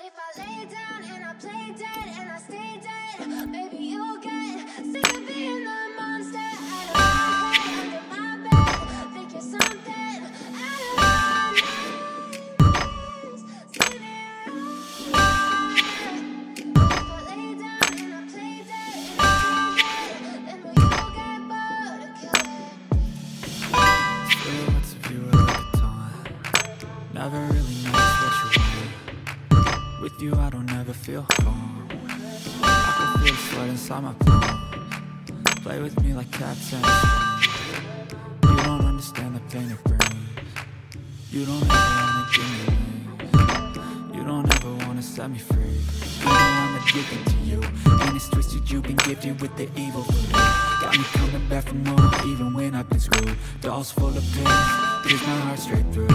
if I lay down and I play dead and I stay dead, baby, you'll get sick of being the monster out of my head, under my bed. Think you're something out of my nightmares. See me but if I lay down and I play dead and I stay dead, then will you get bored of killing? Silhouettes of you are like a taunt. Never really knows what you want. With you I don't ever feel calm. I can feel the sweat inside my palms. Play with me like cats and dogs. You don't understand the pain it brings. You don't ever wanna give me wings. You don't ever wanna set me free. You know I'm addicted to you, and it's twisted you've been gifted with the evil voodoo. Got me coming back for more, even when I've been screwed. Dolls full of pain, pierce my heart straight through.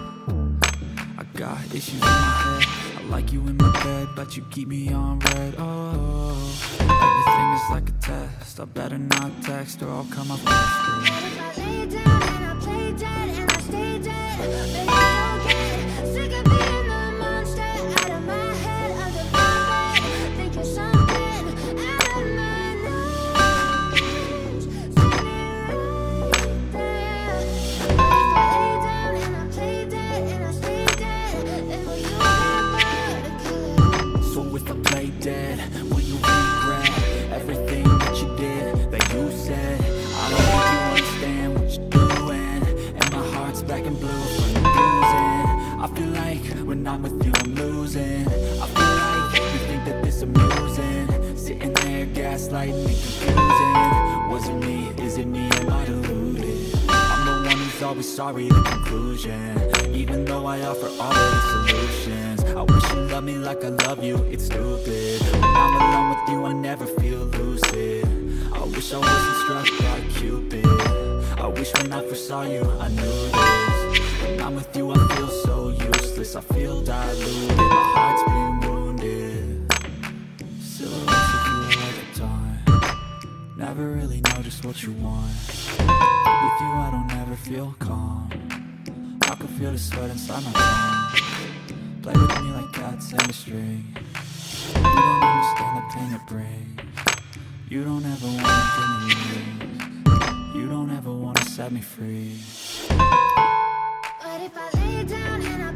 I got issues in my head, I like you in my bed, but you keep me on red. Oh, everything is like a test. I better not text or I'll come up with a screw. But if I lay down and I play dead and I stay dead, baby, you'll get sick of being the monster out of my head, under my bed. Think you're something out of my nightmares. See me right there. But if I lay down and I play dead and I stay dead, then will you get bored of killing? So if I play dead, will you regret everything that you did, that you said? I don't think you understand what you're doing, and my heart's black and blue from the bruising. I feel like when I'm with you I'm losing. I feel like you think that this amusing, sitting there gaslighting and confusing. Was it me? Is it me? Am I deluded? I'm the one who's always sorry, the conclusion, even though I offer all of the solutions. I wish you loved me like I love you, it's stupid. When I'm alone with you I never feel lucid. I wish I wasn't struck by Cupid. I wish when I first saw you I knew this. When I'm with you I feel so useless, I feel diluted, my heart's been wounded. Silhouettes of you are like a taunt. Never really know just what you want. With you I don't ever feel calm. I can feel the sweat inside my palms. Play with me like cats and a string. You don't understand the pain it brings. You don't ever wanna give me wings. You don't ever wanna set me free. But if I lay down and I